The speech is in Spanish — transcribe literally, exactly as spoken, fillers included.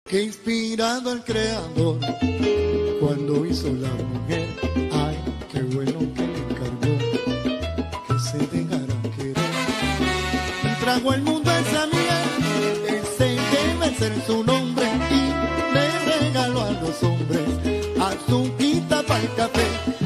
que inspirado al creador cuando hizo la mujer, ay, qué bueno que le encargó que se dejara querer. Trajo al mundo a esa miel, ese debe ser su nombre, y le regaló a los hombres azuquita para el café.